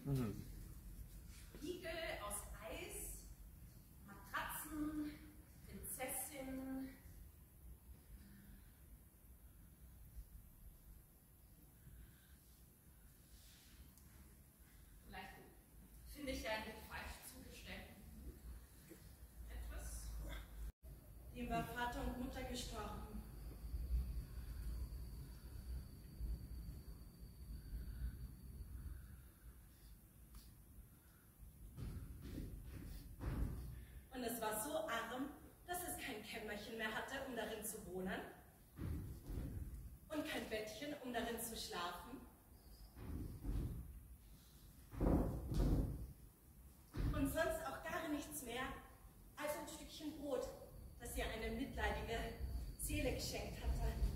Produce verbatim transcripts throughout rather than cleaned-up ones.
Mhm. Igel aus Eis, Matratzen, Prinzessin. Vielleicht finde ich ja einen falsch zugestellten etwas. Dem war Vater und Mutter gestorben. Und es war so arm, dass es kein Kämmerchen mehr hatte, um darin zu wohnen. Und kein Bettchen, um darin zu schlafen. Und sonst auch gar nichts mehr als ein Stückchen Brot, das ihr eine mitleidige Seele geschenkt hatte.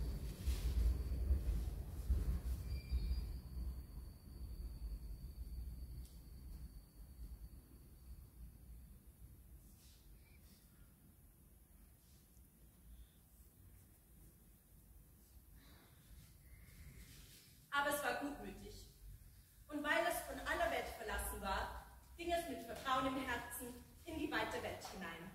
Aber es war gutmütig. Und weil es von aller Welt verlassen war, ging es mit Vertrauen im Herzen in die weite Welt hinein.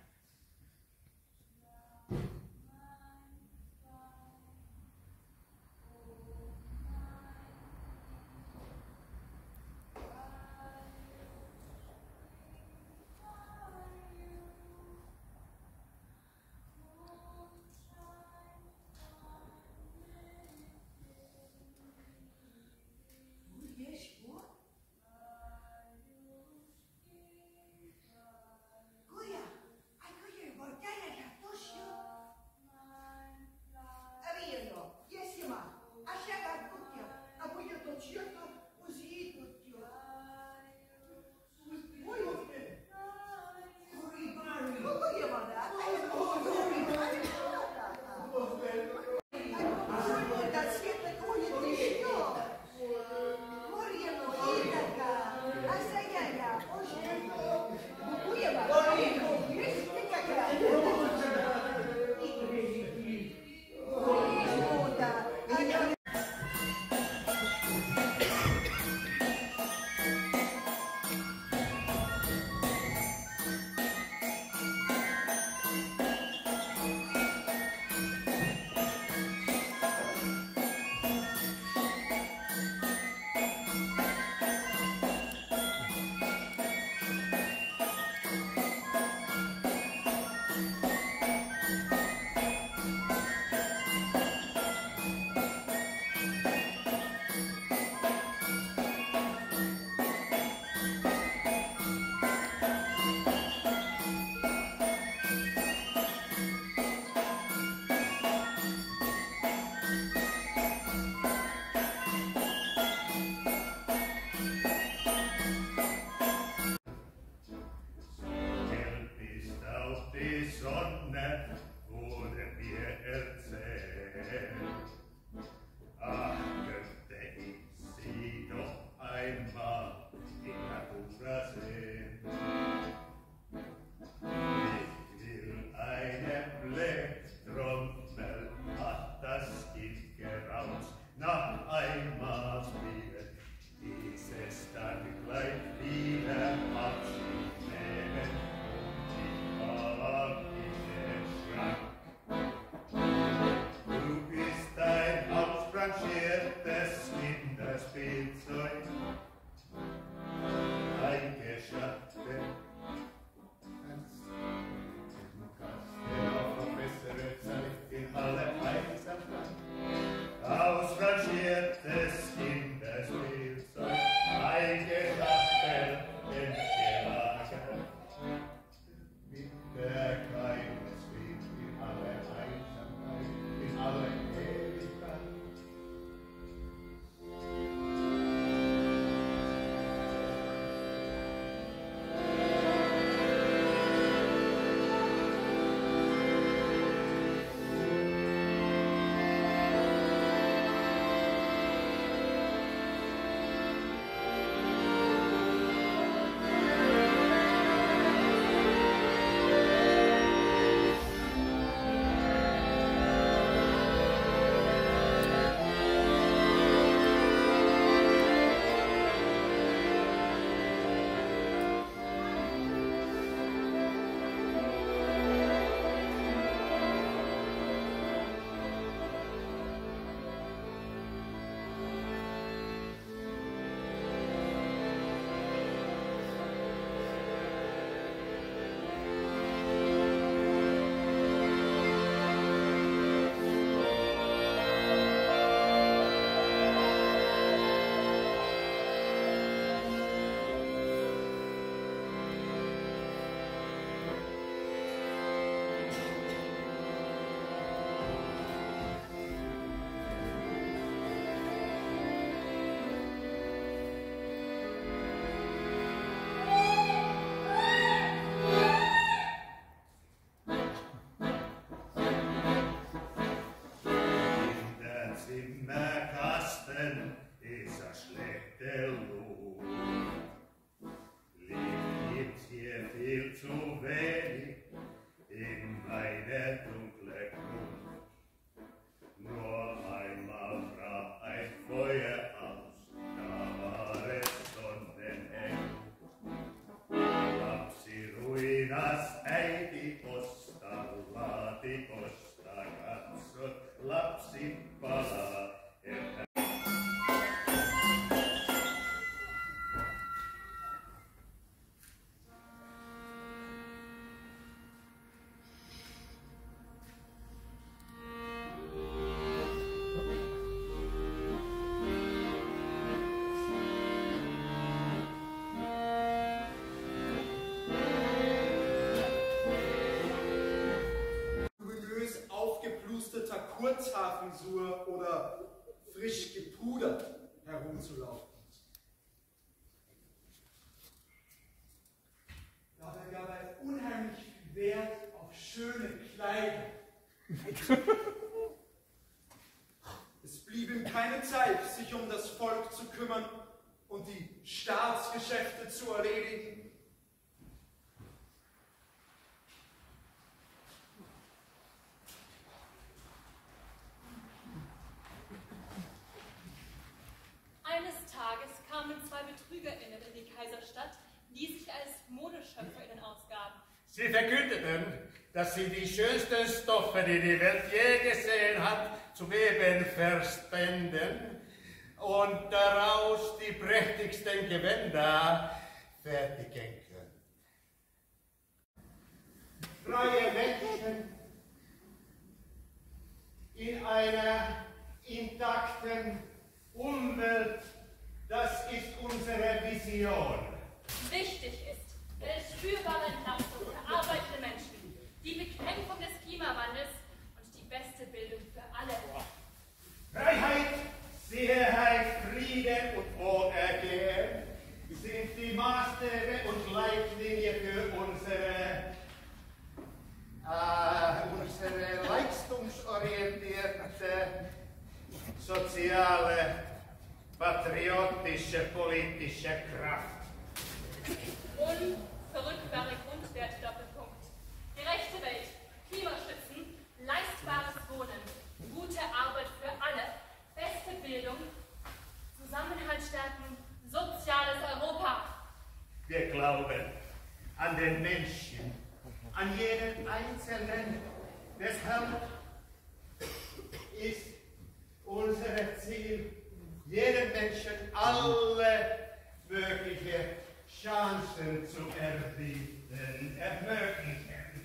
der Luft. Licht gibt's hier viel zu wenig in meiner dunklen Gruft. Nur einmal brach ein Feuer aus, da war es sonnenhell. Lapsi ruinas äiti posta, laati posta, katso, lapsi palaa. Kurzhaarfrisur oder frisch gepudert herumzulaufen. Dabei gab er unheimlich viel Wert auf schöne Kleider. Es blieb ihm keine Zeit, sich um das Volk zu kümmern und die Staatsgeschäfte zu erledigen. Eines Tages kamen zwei BetrügerInnen in die Kaiserstadt, die sich als ModeschöpferInnen ausgaben. Sie verkündeten, dass sie die schönsten Stoffe, die die Welt je gesehen hat, zum Weben verspenden und daraus die prächtigsten Gewänder fertigen können. Freie Menschen in einer intakten Umwelt, das ist unsere Vision. Wichtig ist eine spürbare Entlastung für arbeitende Menschen, die Bekämpfung des Klimawandels und die beste Bildung für alle. Freiheit, Sicherheit, Frieden und Wohlergehen sind die Maßstäbe und Leitlinie für unsere, äh, unsere leistungsorientierte, soziale, patriotische, politische Kraft. Unverrückbare Grundwerte, Doppelpunkt. Gerechte Welt, Klimaschützen, leistbares Wohnen, gute Arbeit für alle, beste Bildung, Zusammenhalt stärken, soziales Europa. Wir glauben an den Menschen, an jeden Einzelnen. Deshalb ist unser Ziel, jedem Menschen alle möglichen Chancen zu erbieten, ermöglichen.